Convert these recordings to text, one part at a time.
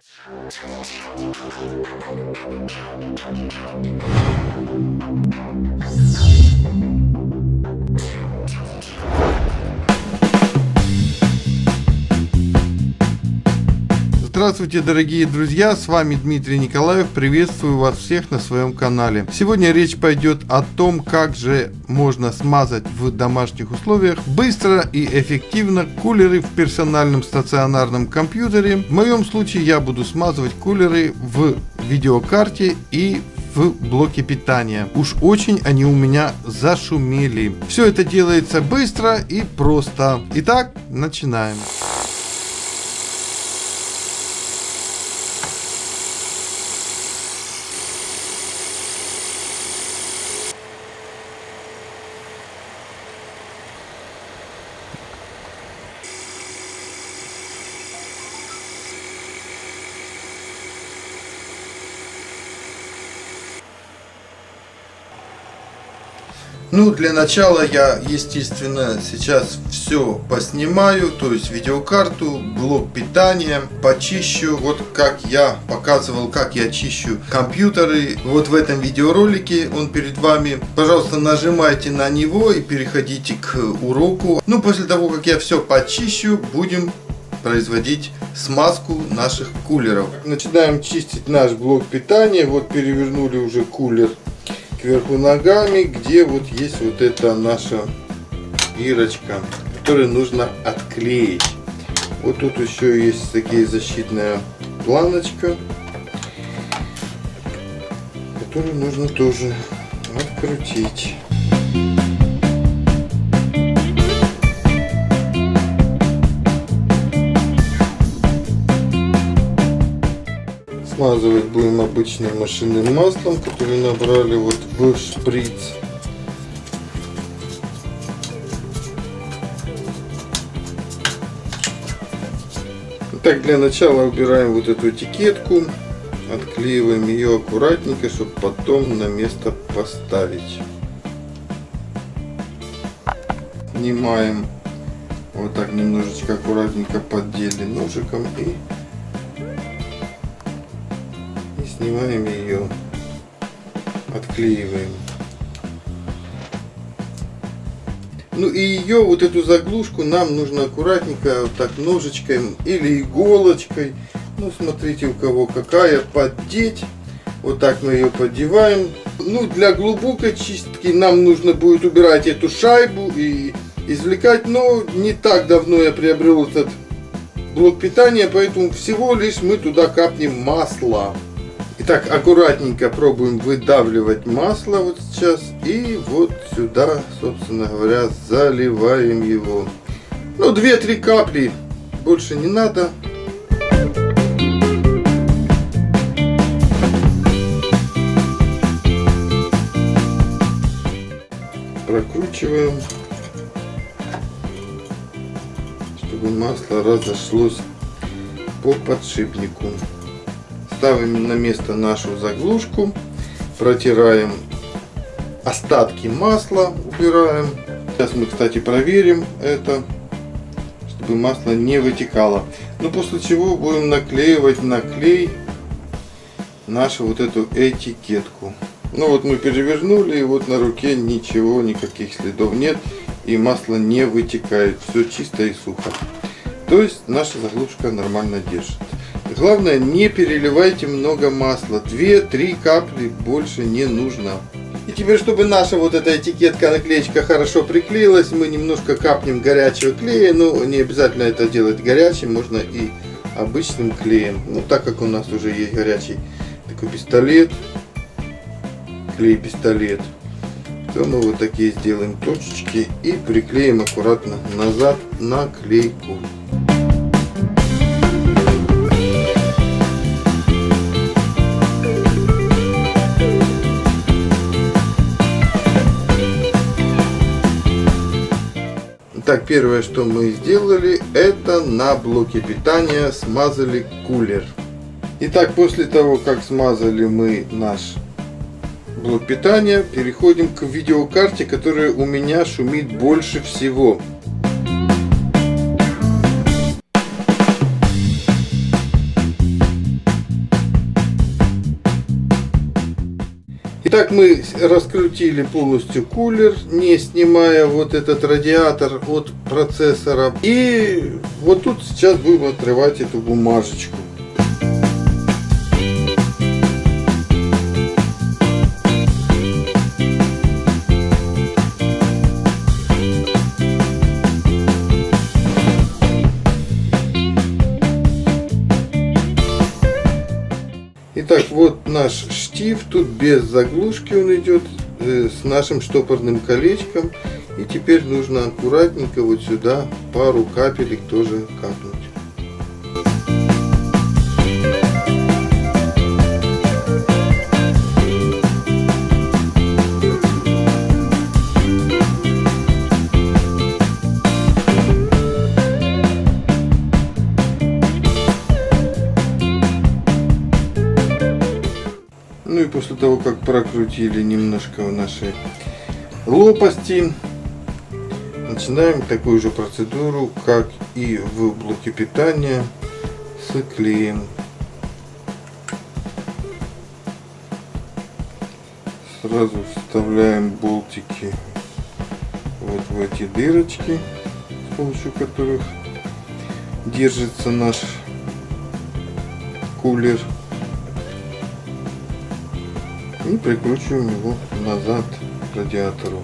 Здравствуйте, дорогие друзья, с вами Дмитрий Николаев, приветствую вас всех на своем канале. Сегодня речь пойдет о том, как же можно смазать в домашних условиях быстро и эффективно кулеры в персональном стационарном компьютере. В моем случае я буду смазывать кулеры в видеокарте и в блоке питания. Уж очень они у меня зашумели. Все это делается быстро и просто. Итак, начинаем. Ну, для начала я, естественно, сейчас все поснимаю, то есть видеокарту, блок питания, почищу, вот как я показывал, как я чищу компьютеры, вот в этом видеоролике он перед вами. Пожалуйста, нажимайте на него и переходите к уроку. Ну, после того, как я все почищу, будем производить смазку наших кулеров. Начинаем чистить наш блок питания, вот перевернули уже кулер кверху ногами, где вот есть вот эта наша бирочка, которую нужно отклеить. Вот тут еще есть такие защитная планочка, которую нужно тоже открутить. Смазывать будем обычным машинным маслом, которое набрали вот в шприц. Так, для начала убираем вот эту этикетку, отклеиваем ее аккуратненько, чтобы потом на место поставить. Снимаем вот так немножечко аккуратненько, поддели ножиком и снимаем ее, отклеиваем. Ну и ее, вот эту заглушку, нам нужно аккуратненько вот так ножичком или иголочкой, ну смотрите у кого какая, поддеть. Вот так мы ее поддеваем. Ну, для глубокой чистки нам нужно будет убирать эту шайбу и извлекать, но не так давно я приобрел этот блок питания, поэтому всего лишь мы туда капнем масла. Итак, аккуратненько пробуем выдавливать масло вот сейчас. И вот сюда, собственно говоря, заливаем его. Ну, 2-3 капли, больше не надо. Прокручиваем, чтобы масло разошлось по подшипнику. Ставим на место нашу заглушку, протираем остатки масла, убираем. Сейчас мы, кстати, проверим это, чтобы масло не вытекало. Ну, после чего будем наклеивать на клей нашу вот эту этикетку. Ну вот мы перевернули, и вот на руке ничего, никаких следов нет, и масло не вытекает, все чисто и сухо. То есть наша заглушка нормально держит. Главное, не переливайте много масла. 2-3 капли, больше не нужно. И теперь, чтобы наша вот эта этикетка, наклеечка хорошо приклеилась, мы немножко капнем горячего клея. Но не обязательно это делать горячим, можно и обычным клеем. Ну, так как у нас уже есть горячий такой пистолет, клей-пистолет, то мы вот такие сделаем точечки и приклеим аккуратно назад наклейку. Так, первое, что мы сделали, это на блоке питания смазали кулер. Итак, после того, как смазали мы наш блок питания, переходим к видеокарте, которая у меня шумит больше всего. Итак, мы раскрутили полностью кулер, не снимая вот этот радиатор от процессора. И вот тут сейчас будем отрывать эту бумажечку. Итак, вот наш штифт, тут без заглушки он идет, с нашим штопорным колечком. И теперь нужно аккуратненько вот сюда пару капелек тоже капнуть. Ну и после того, как прокрутили немножко наши лопасти, начинаем такую же процедуру, как и в блоке питания, с клеем. Сразу вставляем болтики вот в эти дырочки, с помощью которых держится наш кулер. И прикручиваем его назад к радиатору.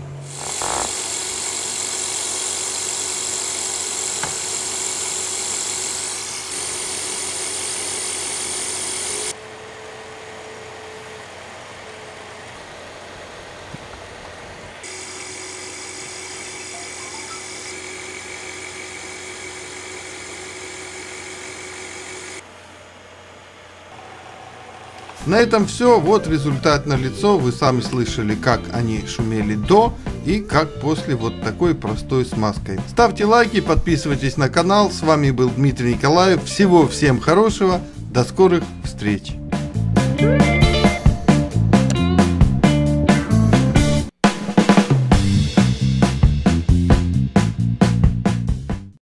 На этом все. Вот результат налицо. Вы сами слышали, как они шумели до и как после вот такой простой смазкой. Ставьте лайки, подписывайтесь на канал. С вами был Дмитрий Николаев. Всего всем хорошего. До скорых встреч.